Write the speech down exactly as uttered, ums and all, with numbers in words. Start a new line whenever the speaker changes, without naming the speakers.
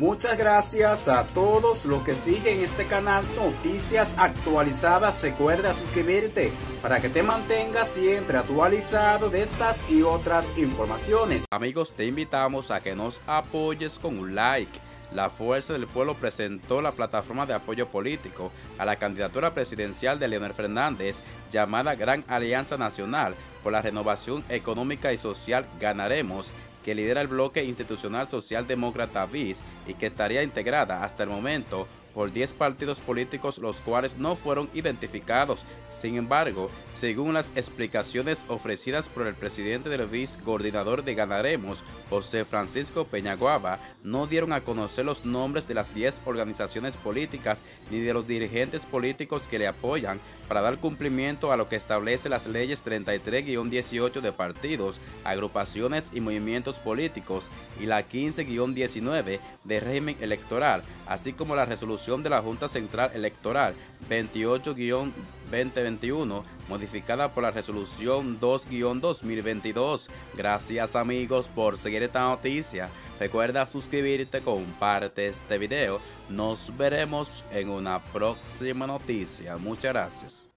Muchas gracias a todos los que siguen este canal Noticias Actualizadas. Recuerda suscribirte para que te mantengas siempre actualizado de estas y otras informaciones. Amigos, te invitamos a que nos apoyes con un like. La Fuerza del Pueblo presentó la plataforma de apoyo político a la candidatura presidencial de Leonel Fernández, llamada Gran Alianza Nacional por la Renovación Económica y Social Ganaremos, que lidera el bloque institucional socialdemócrata B I S y que estaría integrada hasta el momento por diez partidos políticos, los cuales no fueron identificados. Sin embargo, según las explicaciones ofrecidas por el presidente del B I S, coordinador de Ganaremos, José Francisco Peñaguaba, no dieron a conocer los nombres de las diez organizaciones políticas ni de los dirigentes políticos que le apoyan para dar cumplimiento a lo que establece las leyes treinta y tres guión dieciocho de partidos, agrupaciones y movimientos políticos y la quince guión diecinueve de régimen electoral, así como la resolución de la Junta Central Electoral veintiocho guión veinte veintiuno, modificada por la resolución dos guión dos mil veintidós. Gracias amigos por seguir esta noticia. Recuerda suscribirte, comparte este video. Nos veremos en una próxima noticia. Muchas gracias.